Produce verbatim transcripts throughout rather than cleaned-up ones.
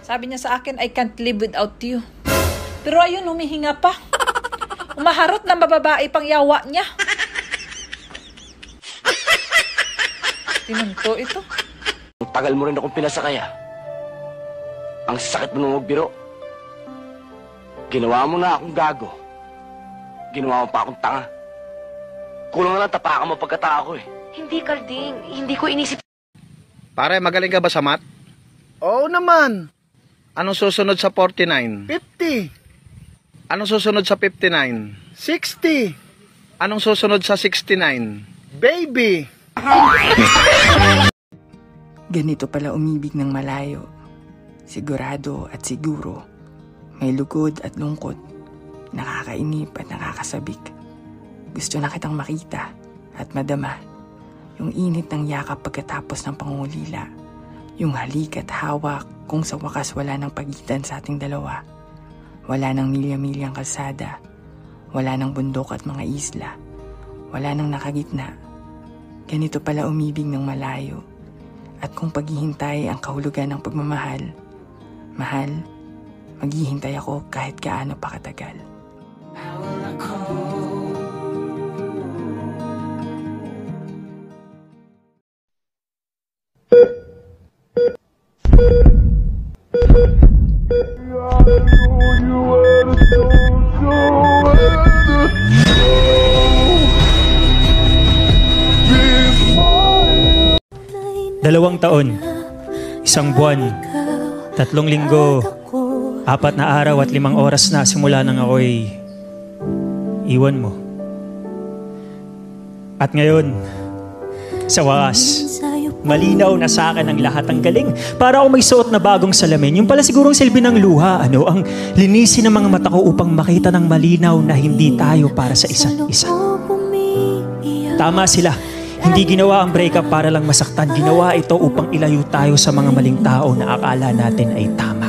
Sabi niya sa akin, I can't live without you. Pero ayun, humihinga pa. Umaharot na mababae pang yawa niya. Tinunto ito. Ang tagal mo rin akong pinasakaya. Ang sakit mo nung magbiro. Ginawa mo na akong gago. Ginawa mo pa akong tanga. Kulang na lang tapakan mo pagkatao ko eh. Hindi, Carding. Hindi ko inisip. Pare, magaling ka ba sa math? Oo naman. Anong susunod sa forty-nine? fifty. Anong susunod sa fifty-nine? sixty. Anong susunod sa sixty-nine? Baby. Ganito pala umibig ng malayo. Sigurado at siguro. May lugod at lungkot. Nakakainip at nakakasabik. Gusto na kitang makita at madama. Yung init ng yakap pagkatapos ng pangungulila. Yung halik at hawak kung sa wakas wala nang pagitan sa ating dalawa. Wala nang milya-milyang kalsada. Wala nang bundok at mga isla. Wala nang nakagitna. Ganito pala umibig ng malayo. At kung paghihintay ang kahulugan ng pagmamahal, mahal, maghihintay ako kahit gaano pa katagal. Dalawang taon, isang buwan, tatlong linggo, apat na araw at limang oras na simula nang ako'y iwan mo. At ngayon, sa wakas, malinaw na sa akin ang lahat. Ang galing. Para ako may suot na bagong salamin. Yung pala sigurong silbi ng luha, ano, ang linisin ng mga mata ko upang makita ng malinaw na hindi tayo para sa isa't isa. Tama sila. Hindi ginawa ang breakup para lang masaktan. Ginawa ito upang ilayo tayo sa mga maling tao na akala natin ay tama.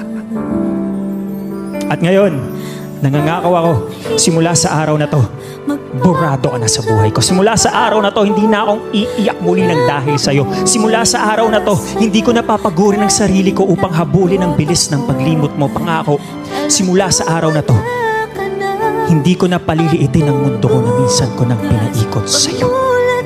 At ngayon, nangangakaw ako, simula sa araw na to, burado ka na sa buhay ko. Simula sa araw na to, hindi na akong iiyak muli ng dahil sa'yo. Simula sa araw na to, hindi ko napapagurin ang sarili ko upang habulin ang bilis ng paglimot mo. Pangako, simula sa araw na to, hindi ko na paliliitin ang mundo ko na minsan ko nang pinaikot sa'yo.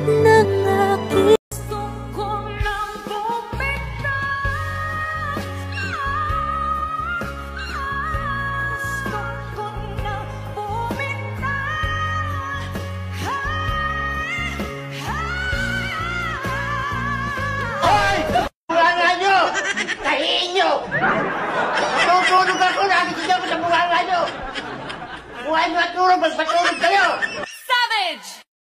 Tutulog ako, nakikita ko sa bunganga nyo. Buhay nyo at tulog, magpatulog kayo. Savage!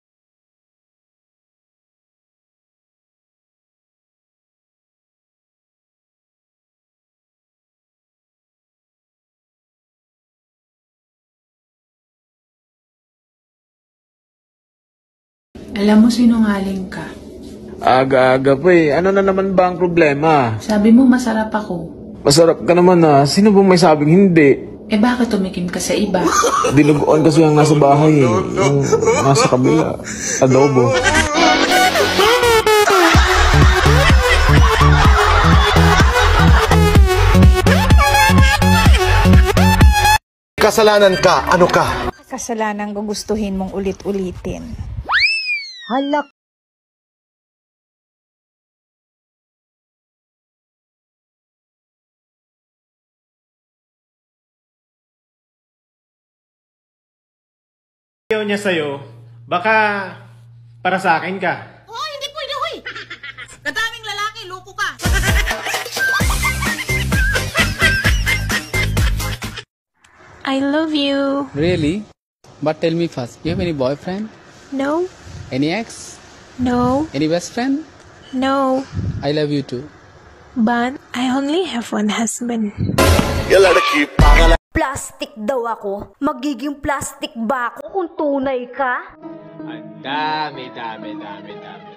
Alam mo sinungaling ka. Aga-aga pa eh. Ano na naman ba ang problema? Sabi mo masarap ako. Masarap ka naman ah. Sino bang may sabing hindi? Eh bakit tumikim ka sa iba? Dinuguan kasi ang nasa bahay eh. Yung nasa kabila. Adobo. Kasalanan ka, ano ka? Kasalanan gugustuhin mong ulit-ulitin. Halak. Ayaw niya sa'yo, baka para sa akin ka. Oh, hindi pwede, huy! Kadaming lalaki, loko ka! I love you. Really? But tell me first, you have any boyfriend? No. Any ex? No. Any best friend? No. I love you too. But I only have one husband. Plastic daw ako. Magiging plastic ba ako kung tunay ka? Ang dami, dami, dami, dami.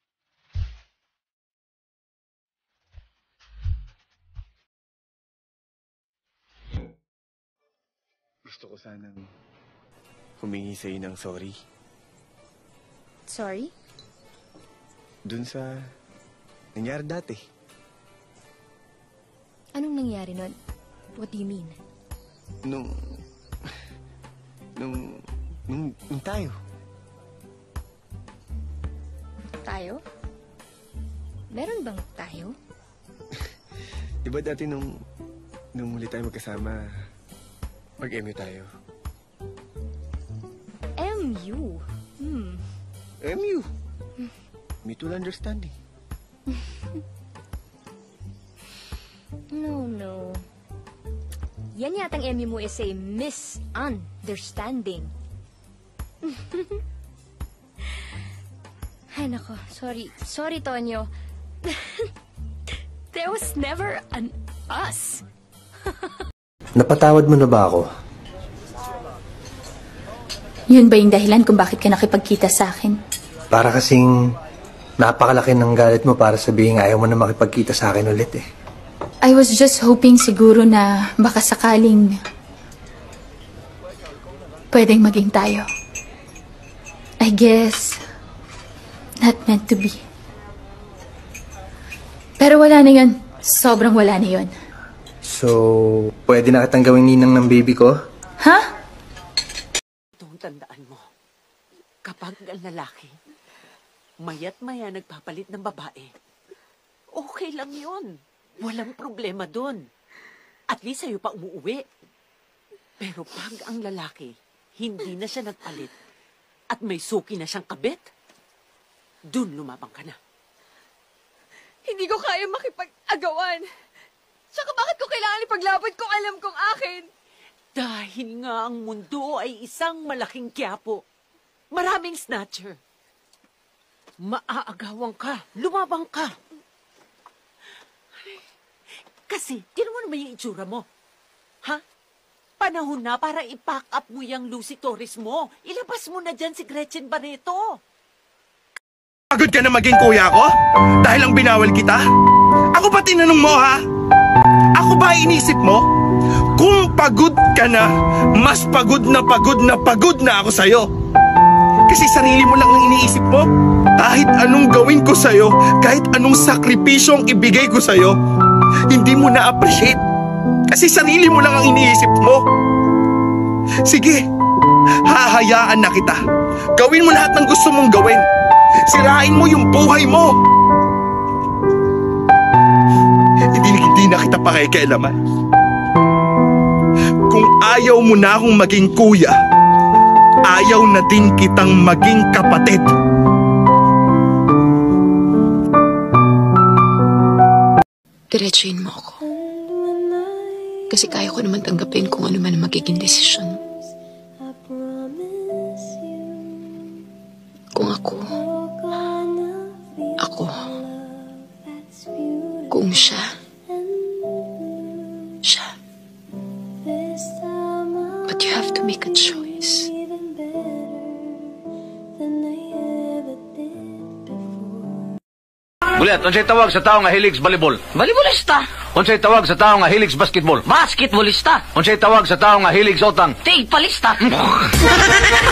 Gusto ko sanang humingi sa'yo ng sorry. Sorry? Dun sa nangyari dati. Anong nangyari nun? What do you mean? Nung... Nung... Nung, nung tayo. Tayo? Meron bang tayo? Diba dati nung... Nung muli tayo magkasama, mag-M U tayo. M U? Hmm. M U? Mutual understanding. No, no. Yan yatang M U mo is a misunderstanding. Ay, nako. Sorry. Sorry, Tonyo. There was never an us. Napatawad mo na ba ako? Yun ba yung dahilan kung bakit ka nakipagkita sa akin? Para kasing napakalaki ng galit mo para sabihin ayaw mo na makipagkita sa akin ulit eh. I was just hoping siguro na baka sakaling pwedeng maging tayo. I guess not meant to be. Pero wala na yun. Sobrang wala na yun. So, pwede na kitang gawing ninang ng baby ko? Ha? Itong tandaan mo, kapag ang lalaki, mayat maya nagpapalit ng babae, okay lang yun. Walang problema dun. At least sa'yo pa umuuwi. Pero pag ang lalaki, hindi na siya nagpalit at may suki na siyang kabit, dun lumabang ka na. Hindi ko kaya makipag-agawan. Tsaka bakit ko kailangan ipaglaban kung alam kong akin? Dahil nga ang mundo ay isang malaking kiyapo. Maraming snatcher. Maaagawan ka. Lumabang ka. Kasi, tinan mo naman yung itsura mo. Ha? Panahon na para i-pack up mo yung Lucy Torres mo. Ilabas mo na dyan si Gretchen Barreto. Pagod ka na maging kuya ko? Dahil ang binawal kita? Ako ba tinanong mo, ha? Ako ba inisip mo? Kung pagod ka na, mas pagod na pagod na pagod na ako sa'yo. Kasi sarili mo lang ang iniisip mo. Kahit anong gawin ko sa'yo, kahit anong sakripisyong ibigay ko sa'yo, hindi mo na-appreciate. Kasi sarili mo lang ang iniisip mo. Sige, hahayaan na kita. Gawin mo lahat ng gusto mong gawin. Sirain mo yung buhay mo. Hindi, hindi na kita pakikialaman. Kung ayaw mo na akong maging kuya, ayaw na din kitang maging kapatid. Diretsuhin mo ako. Kasi kaya ko naman tanggapin kung ano man ang magiging desisyon. Kung ako, ako, kung siya, siya. But you have to make a choice. Buliat, unsay tawag sa tao nga hilig volleyball? Volleyballista. Unsay tawag sa tao nga hilig basketball? Basketballista. Unsay tawag sa tao nga hilig sa utang? Tigpalista.